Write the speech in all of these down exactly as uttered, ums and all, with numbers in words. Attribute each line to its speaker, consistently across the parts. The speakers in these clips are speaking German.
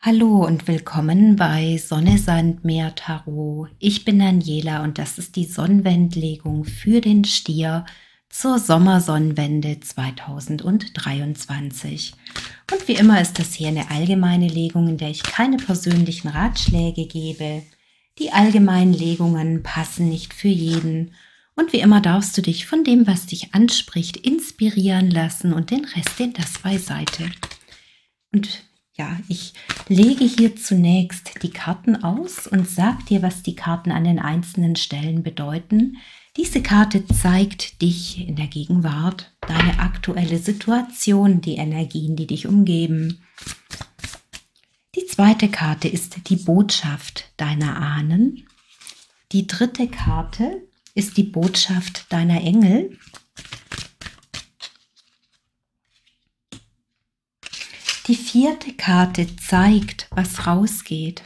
Speaker 1: Hallo und willkommen bei Sonne, Sand, Meer, Tarot. Ich bin Daniela und das ist die Sonnenwendlegung für den Stier zur Sommersonnenwende zweitausenddreiundzwanzig. Und wie immer ist das hier eine allgemeine Legung, in der ich keine persönlichen Ratschläge gebe. Die allgemeinen Legungen passen nicht für jeden. Und wie immer darfst du dich von dem, was dich anspricht, inspirieren lassen und den Rest, den das beiseite. Und ja, ich lege hier zunächst die Karten aus und sage dir, was die Karten an den einzelnen Stellen bedeuten. Diese Karte zeigt dich in der Gegenwart, deine aktuelle Situation, die Energien, die dich umgeben. Die zweite Karte ist die Botschaft deiner Ahnen. Die dritte Karte ist die Botschaft deiner Engel. Die vierte Karte zeigt, was rausgeht.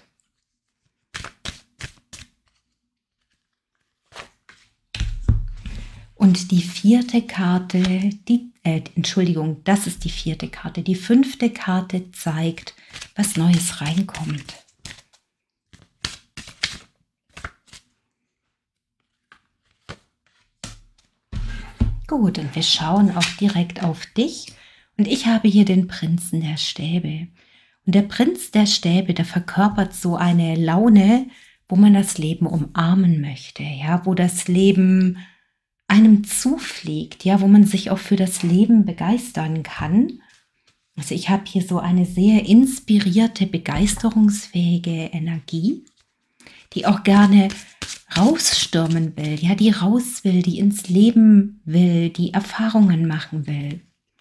Speaker 1: Und die vierte Karte, die, äh, Entschuldigung, das ist die vierte Karte. Die fünfte Karte zeigt, was Neues reinkommt. Gut, und wir schauen auch direkt auf dich. Und ich habe hier den Prinzen der Stäbe. Und der Prinz der Stäbe, der verkörpert so eine Laune, wo man das Leben umarmen möchte, ja, wo das Leben einem zufliegt, ja, wo man sich auch für das Leben begeistern kann. Also ich habe hier so eine sehr inspirierte, begeisterungsfähige Energie, die auch gerne rausstürmen will, ja, die raus will, die ins Leben will, die Erfahrungen machen will.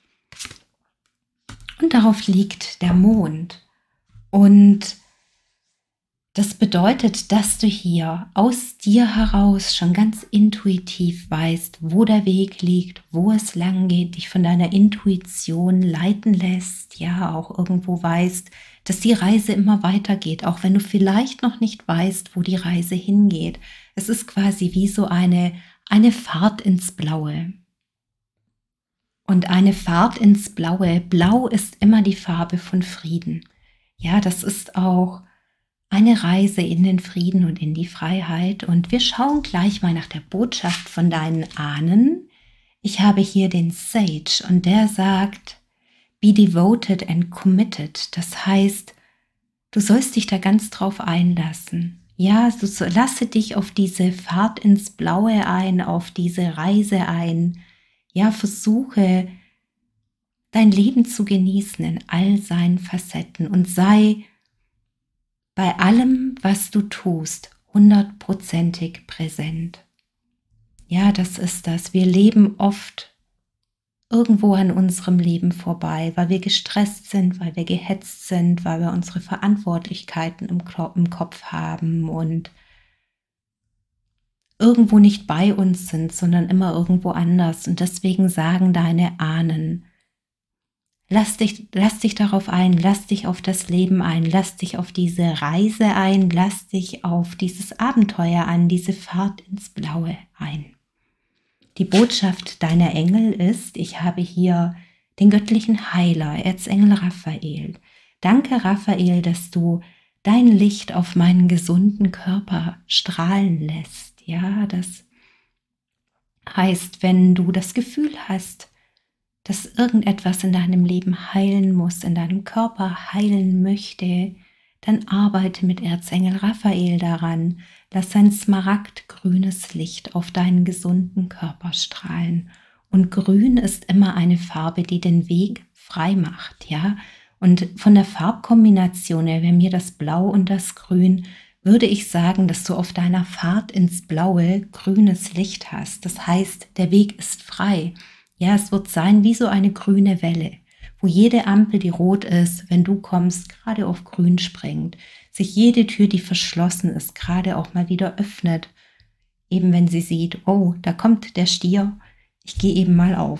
Speaker 1: Und darauf liegt der Mond. Und das bedeutet, dass du hier aus dir heraus schon ganz intuitiv weißt, wo der Weg liegt, wo es lang geht, dich von deiner Intuition leiten lässt, ja, auch irgendwo weißt, dass die Reise immer weitergeht, auch wenn du vielleicht noch nicht weißt, wo die Reise hingeht. Es ist quasi wie so eine, eine Fahrt ins Blaue. Und eine Fahrt ins Blaue. Blau ist immer die Farbe von Frieden. Ja, das ist auch eine Reise in den Frieden und in die Freiheit. Und wir schauen gleich mal nach der Botschaft von deinen Ahnen. Ich habe hier den Sage und der sagt, be devoted and committed. Das heißt, du sollst dich da ganz drauf einlassen. Ja, du lasse dich auf diese Fahrt ins Blaue ein, auf diese Reise ein. Ja, versuche dein Leben zu genießen in all seinen Facetten und sei bei allem, was du tust, hundertprozentig präsent. Ja, das ist das. Wir leben oft irgendwo an unserem Leben vorbei, weil wir gestresst sind, weil wir gehetzt sind, weil wir unsere Verantwortlichkeiten im Kopf haben und irgendwo nicht bei uns sind, sondern immer irgendwo anders. Und deswegen sagen deine Ahnen, lass dich, lass dich darauf ein, lass dich auf das Leben ein, lass dich auf diese Reise ein, lass dich auf dieses Abenteuer an, diese Fahrt ins Blaue ein. Die Botschaft deiner Engel ist, ich habe hier den göttlichen Heiler, Erzengel Raphael. Danke, Raphael, dass du dein Licht auf meinen gesunden Körper strahlen lässt. Ja, das heißt, wenn du das Gefühl hast, dass irgendetwas in deinem Leben heilen muss, in deinem Körper heilen möchte, dann arbeite mit Erzengel Raphael daran. Lass sein smaragdgrünes Licht auf deinen gesunden Körper strahlen. Und grün ist immer eine Farbe, die den Weg frei macht, ja. Und von der Farbkombination her, wenn mir das Blau und das Grün, würde ich sagen, dass du auf deiner Fahrt ins Blaue grünes Licht hast. Das heißt, der Weg ist frei. Ja, es wird sein wie so eine grüne Welle, wo jede Ampel, die rot ist, wenn du kommst, gerade auf grün springt. Sich jede Tür, die verschlossen ist, gerade auch mal wieder öffnet. Eben wenn sie sieht, oh, da kommt der Stier, ich gehe eben mal auf.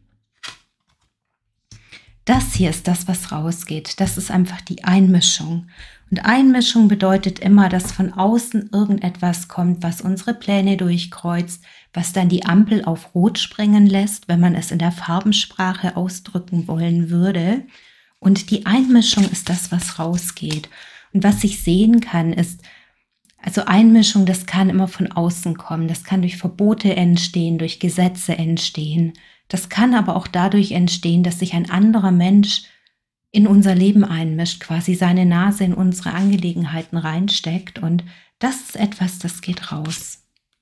Speaker 1: Das hier ist das, was rausgeht. Das ist einfach die Einmischung. Und Einmischung bedeutet immer, dass von außen irgendetwas kommt, was unsere Pläne durchkreuzt, was dann die Ampel auf Rot springen lässt, wenn man es in der Farbensprache ausdrücken wollen würde. Und die Einmischung ist das, was rausgeht. Und was ich sehen kann, ist, also Einmischung, das kann immer von außen kommen. Das kann durch Verbote entstehen, durch Gesetze entstehen. Das kann aber auch dadurch entstehen, dass sich ein anderer Mensch in unser Leben einmischt, quasi seine Nase in unsere Angelegenheiten reinsteckt. Und das ist etwas, das geht raus.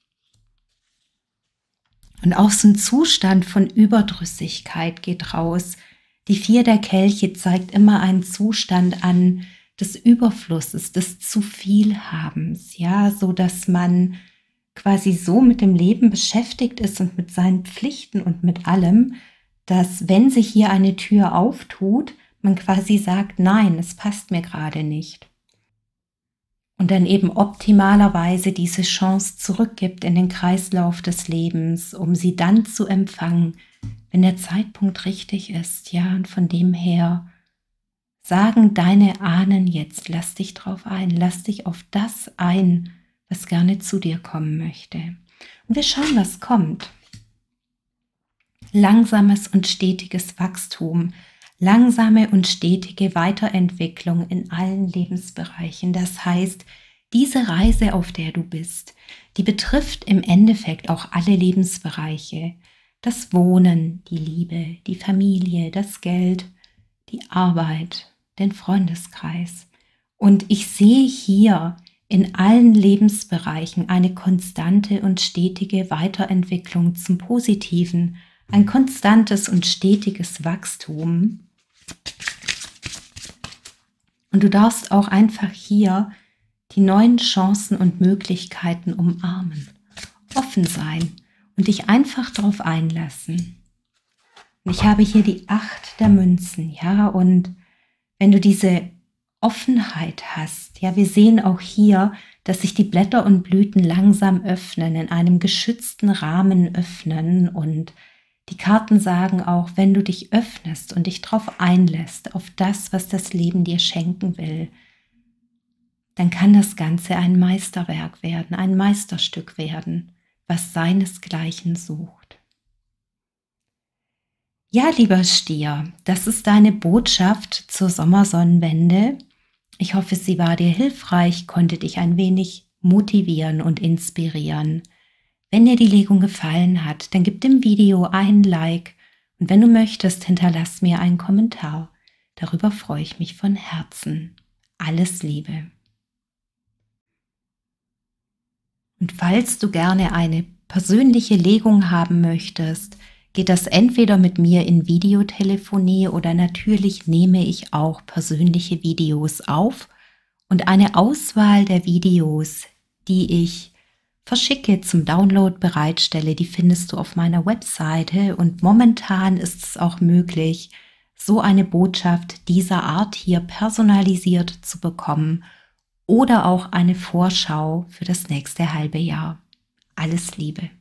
Speaker 1: Und auch so ein Zustand von Überdrüssigkeit geht raus. Die Vier der Kelche zeigt immer einen Zustand an des Überflusses, des Zu-viel-Habens, ja, so dass man quasi so mit dem Leben beschäftigt ist und mit seinen Pflichten und mit allem, dass wenn sich hier eine Tür auftut, man quasi sagt, nein, es passt mir gerade nicht. Und dann eben optimalerweise diese Chance zurückgibt in den Kreislauf des Lebens, um sie dann zu empfangen, wenn der Zeitpunkt richtig ist. Ja, und von dem her sagen deine Ahnen jetzt, lass dich drauf ein, lass dich auf das ein, was gerne zu dir kommen möchte. Und wir schauen, was kommt. Langsames und stetiges Wachstum, langsame und stetige Weiterentwicklung in allen Lebensbereichen. Das heißt, diese Reise, auf der du bist, die betrifft im Endeffekt auch alle Lebensbereiche. Das Wohnen, die Liebe, die Familie, das Geld, die Arbeit, den Freundeskreis. Und ich sehe hier in allen Lebensbereichen eine konstante und stetige Weiterentwicklung zum Positiven, ein konstantes und stetiges Wachstum. Und du darfst auch einfach hier die neuen Chancen und Möglichkeiten umarmen, offen sein und dich einfach darauf einlassen. Und ich habe hier die Acht der Münzen, ja, und wenn du diese Offenheit hast, ja, wir sehen auch hier, dass sich die Blätter und Blüten langsam öffnen, in einem geschützten Rahmen öffnen, und die Karten sagen auch, wenn du dich öffnest und dich darauf einlässt, auf das, was das Leben dir schenken will, dann kann das Ganze ein Meisterwerk werden, ein Meisterstück werden, was seinesgleichen sucht. Ja, lieber Stier, das ist deine Botschaft zur Sommersonnenwende. Ich hoffe, sie war dir hilfreich, konnte dich ein wenig motivieren und inspirieren. Wenn dir die Legung gefallen hat, dann gib dem Video ein Like und wenn du möchtest, hinterlass mir einen Kommentar. Darüber freue ich mich von Herzen. Alles Liebe. Und falls du gerne eine persönliche Legung haben möchtest, geht das entweder mit mir in Videotelefonie oder natürlich nehme ich auch persönliche Videos auf, und eine Auswahl der Videos, die ich verschicke, zum Download bereitstelle, die findest du auf meiner Webseite, und momentan ist es auch möglich, so eine Botschaft dieser Art hier personalisiert zu bekommen oder auch eine Vorschau für das nächste halbe Jahr. Alles Liebe.